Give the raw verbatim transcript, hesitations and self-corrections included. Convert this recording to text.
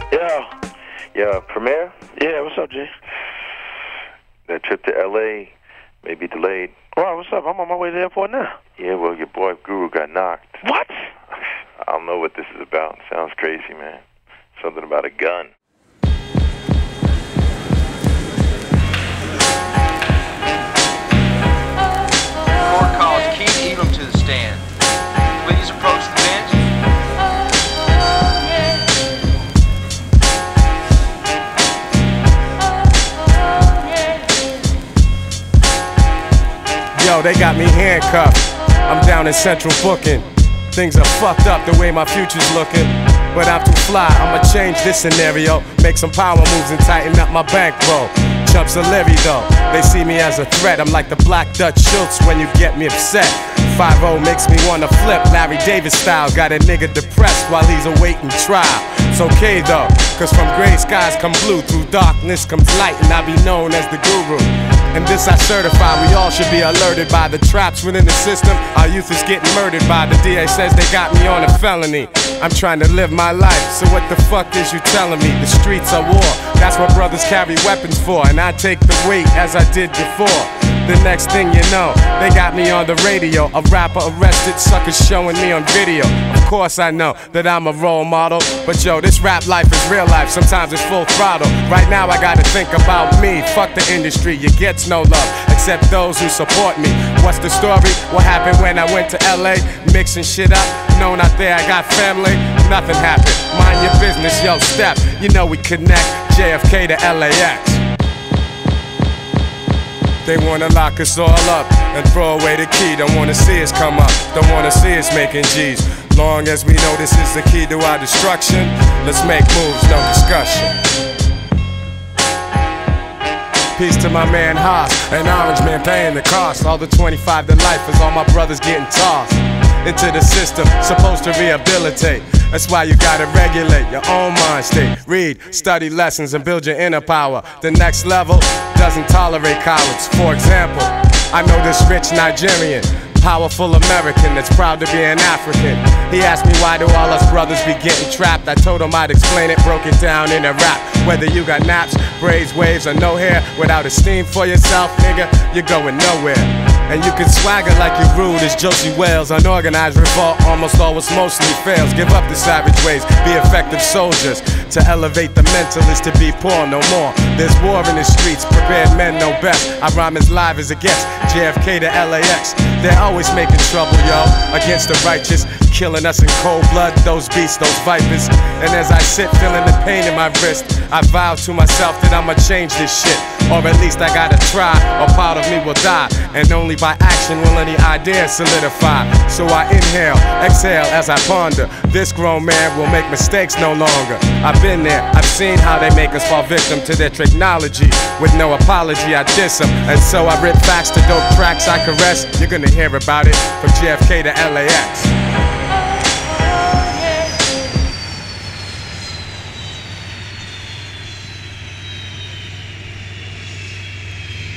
Yeah. Yeah, Premier? Yeah, what's up, G? That trip to L A may be delayed. Wow, what's up? I'm on my way to the airport now. Yeah, well, your boy Guru got knocked. What? I don't know what this is about. Sounds crazy, man. Something about a gun. Court calls Keith Elam to the stand. Please approach the bench. Yo, they got me handcuffed. I'm down in central booking. Things are fucked up the way my future's looking. But I'm too fly, I'ma change this scenario. Make some power moves and tighten up my bankroll. Chumps are leery though, they see me as a threat. I'm like the Black Dutch Schultz when you get me upset. five oh makes me wanna flip, Larry Davis style. Got a nigga depressed while he's awaiting trial. It's okay though, cause from gray skies come blue. Through darkness comes light and I be known as the guru. And this I certify, we all should be alerted by the traps within the system. Our youth is getting murdered by, the D A says they got me on a felony. I'm trying to live my life, so what the fuck is you telling me? The streets are war, that's what brothers carry weapons for. And I take the weight as I did before. The next thing you know, they got me on the radio. A rapper arrested, suckers showing me on video. Of course I know that I'm a role model, but yo, this rap life is real life, sometimes it's full throttle. Right now I gotta think about me, fuck the industry, you get no love, except those who support me. What's the story? What happened when I went to L A? Mixing shit up, known out there I got family. Nothing happened, mind your business, yo, step. You know we connect, J F K to L A X. They wanna lock us all up and throw away the key. Don't wanna see us come up, don't wanna see us making G's. Long as we know this is the key to our destruction, let's make moves, no discussion. Peace to my man Haas, an orange man paying the cost. All the twenty-five to life is all my brothers getting tossed into the system, supposed to rehabilitate. That's why you gotta regulate your own mind state. Read, study lessons and build your inner power. The next level doesn't tolerate cowards. For example, I know this rich Nigerian, powerful American that's proud to be an African. He asked me why do all us brothers be getting trapped. I told him I'd explain it, broke it down in a rap. Whether you got naps, braids, waves, or no hair, without esteem for yourself, nigga, you're going nowhere. And you can swagger like you're rude as Josie Wales. Unorganized revolt almost always mostly fails. Give up the savage ways, be effective soldiers. To elevate the mental is to be poor no more. There's war in the streets, prepared men know best. I rhyme as live as it gets, J F K to L A X. They're always making trouble, yo, against the righteous, killing us in cold blood, those beasts, those vipers. And as I sit feeling the pain in my wrist, I vow to myself that I'ma change this shit. Or at least I gotta try, or part of me will die. And only by action will any idea solidify. So I inhale, exhale as I ponder. This grown man will make mistakes no longer. I've been there, I've seen how they make us fall victim to their technology. With no apology I diss them, and so I rip facts to dope tracks I caress. You're gonna hear about it from J F K to L A X.